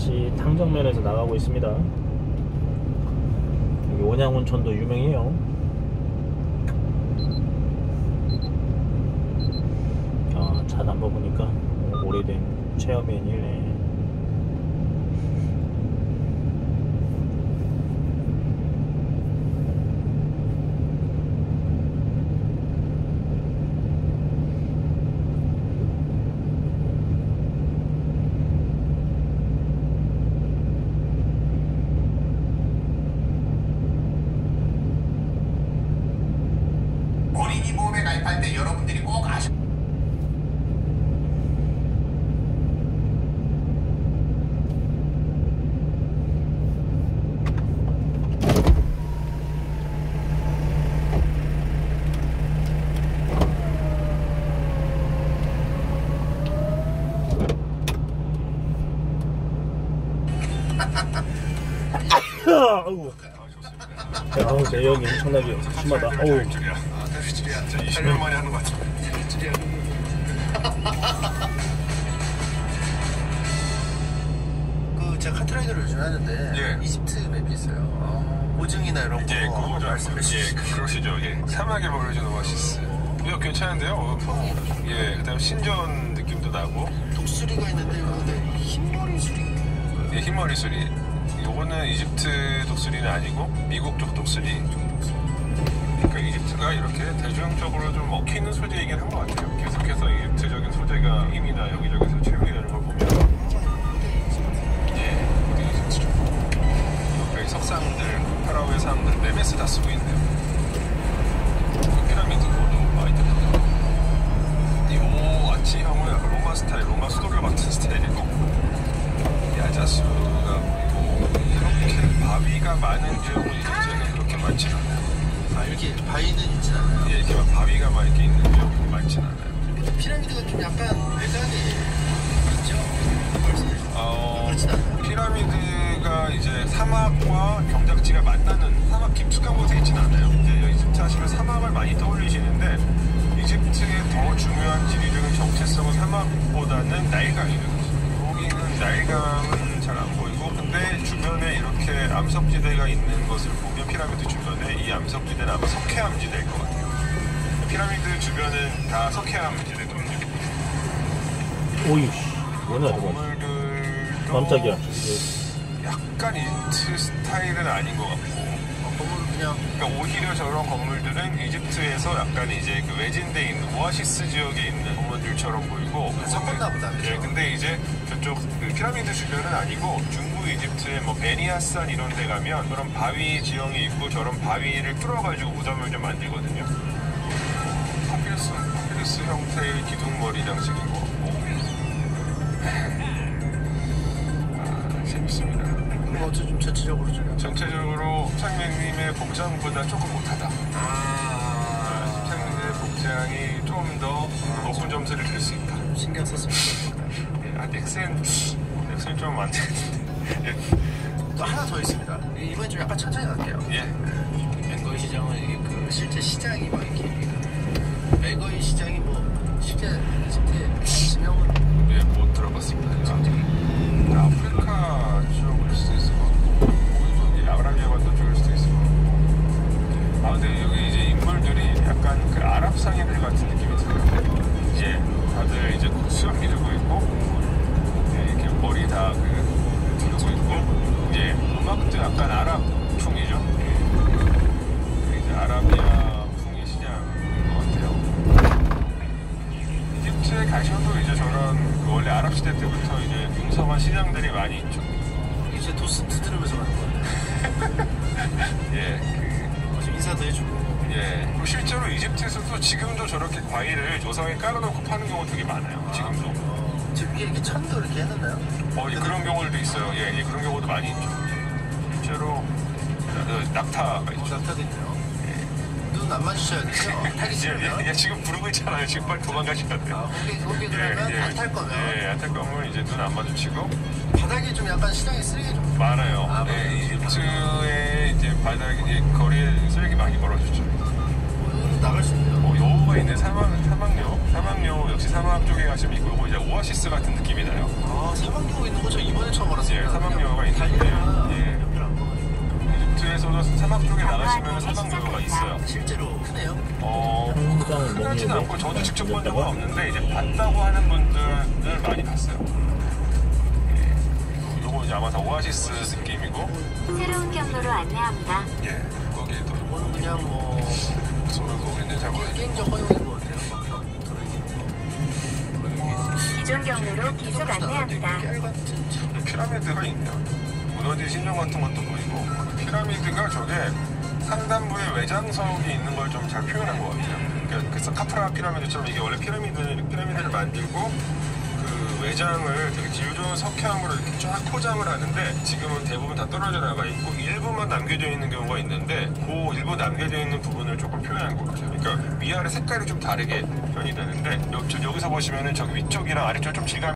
다시 탕정면에서 나가고 있습니다. 여기 원양온천도 유명해요. 차 넘버 보니까 오래된 체어맨이네. 어린이 보험에 가입할 때 여러분들이 꼭 아셔. 아우, 내역이 엄청나게 심하다. 어우. 20년 만에 하는 것 같아. 그 제가 카트라이더를 요즘 하는데 예. 이집트 맵이 있어요. 보증이나 이런 거 예, 그거 좀 말씀해 주시죠. 예, 그러시죠. 예. 사막에 버려진 오아시스. 이거 괜찮은데요? 예, 그다음 신전 느낌도 나고. 독수리가 있는데 근데 흰머리 수리. 예, 흰머리 수리. 요거는 이집트 독수리는 아니고 미국 쪽 독수리. 그러니까 이집트가 이렇게 대중적으로 좀 먹히는 소재이긴 한 것 같아요. 계속해서 이집트적인 소재가 힘이나 여기저기서 채용되는 걸 보면 예, 어디 이집트죠. 여기 석상들, 파라오의 사람들 메메스 다 쓰고 있네요. 피라미드도 많이 들어가고 이 아치형은 약간 로마 스타일, 로마 수도교 같은 스타일이고 야자수가 보이고 이렇게 바위가 많은 지역은 이집트에는 그렇게 많지 않아요. 아 이렇게 바위는 있진 않아요. 예, 이렇게 막 바위가 막 이렇게 있는 지역이 많진 않아요. 피라미드가 좀 약간 외곽에 있죠? 말씀해 주세요. 그렇진 않아요. 피라미드가 이제 사막과 경작지가 만나는 사막 깊숙한 곳에 있진 않아요. 이제 이집트 하시면 사막을 많이 떠올리시는데 이집트의 더 중요한 지리적인 정체성은 사막보다는 나일강이거든요. 여기는 나일강은 잘 안 보이고 근데 주변에 이렇게 암석지대가 있는 것을 보면 피라미드 주변에 이 암석지대는 아마 석회암지대일 것 같아요. 피라미드 주변은 다 석회암지대거든요. 오이씨, 뭐냐 저거. 건물들도 깜짝이야. 약간 이집트 스타일은 아닌 것 같고 건물은 그러니까 오히려 저런 건물들은 이집트에서 약간 이제 그 외진데 있는 오아시스 지역에 있는 건물들처럼 보이고 섞었나 보다. 그렇죠? 예, 근데 이제 저쪽 그 피라미드 주변은 아니고 중부 이집트의 뭐 베니아산 이런 데 가면 그런 바위 지형이 있고 저런 바위를 뚫어가지고 무덤을 좀 만들거든요. 파피루스 형태의 기둥머리 장식인 것 같고 재밌습니다. 그럼 어째 좀 전체적으로 좀 전체적으로 창맨님의 복장보다 조금 못하다. 창맨님의 복장이 좀 더 높은 점수를 줄 수 있다. 신경 썼으면 좋겠다. 넥센 좀 안 되는데. 또 하나 더 있습니다. 이번엔 좀 약간 천천히 갈게요. 예. 맹거이 시장은 이게 그 실제 시장이 막 이렇게 맹거이 시장이 뭐 실제 이집트의 지명은 예, 못 들어봤습니다. 아프리카 쪽일 수도 있을 것 같고, 예, 아라비아 반도 쪽일 수도 있을 것 같고. 근데 여기 이제 인물들이 약간 그 아랍 상인들 같은 느낌이 들어요. 예, 다들 이제 수염 기르고 있고, 예, 이렇게 머리 다 두르고 있고, 예, 음악도 약간 아랍풍이죠. 예, 이제 아라비아 풍의 시장인 것 같아요. 이집트에 가셔도 이제 저런 그 원래 아랍 시대 때부터 이제 융성한 시장들이 많이 있죠. 이제 도스트 들으면서 가는 거예요. 예, 좀 인사도 해주고. 예. 그리고 실제로 이집트에서도 지금도 저렇게 과일을 조상에 깔아놓고 파는 경우 되게 많아요. 지금도. 지금 위에 이렇게 천도 이렇게 해놨나요? 예, 그런 경우들도 있어요. 예, 그런 경우도 많이 있죠. 실제로 낙타가 있죠. 낙타도 있네요. 눈 안 마주쳐야겠죠? 타기 싫으면. 예, 지금 부르고 있잖아요. 지금 빨리 도망가셔야 돼요. 거기 그러면 안 탈 거면. 예, 안 탈 거면 이제 눈 안 마주치고. 바닥에 좀 약간 시장에 쓰레기 좀 많아요. 네, 이집트에 이제 바닥에 거리에 쓰레기 많이 벌어졌죠. 나갈 수 있네요. 여우가 있네. 사막여 역시 사막 쪽에 가시면 있고, 이거 이제 오아시스 같은 느낌이 나요. 사막여우 있는 거 저 이번에 처음 알았어요. 예, 달리다가 예. 옆을 안 먹어요. 이집트에서도 사막 쪽에 나가시면 사막도로가 있어요. 실제로 크네요. 평상을 흔하진 먹는 않고 저도 직접 본 적은 먹는다고? 없는데 이제 봤다고 하는 분들을 많이 봤어요. 예. 요거 이제 아마 다 오아시스 느낌이고, 새로운 경로로 안내합니다. 예. 거기에도 이거는 그냥 뭐 무슨 말고 있는지 잘 모르겠어요. 비행적 허용인 것 같아요. 기존 경로로 계속 안내합니다. 깨알 같은 참. 피라미드가 있네요. 무너진 신전 같은 것도 보이고, 피라미드가 저게 상단부에 외장석이 있는 걸 좀 잘 표현한 것 같아요. 그러니까 그래서 카프라 피라미드처럼 이게 원래 피라미드를 만들고 그 외장을 되게 질 좋은 석회암으로 이렇게 쫙 포장을 하는데 지금은 대부분 다 떨어져 나가 있고 일부만 남겨져 있는 경우가 있는데 그 일부 남겨져 있는 부분을 조금 표현한 것 같아요. 그러니까 위아래 색깔이 좀 다르게 표현이 되는데 여기서 보시면은 저기 위쪽이랑 아래쪽 좀 질감이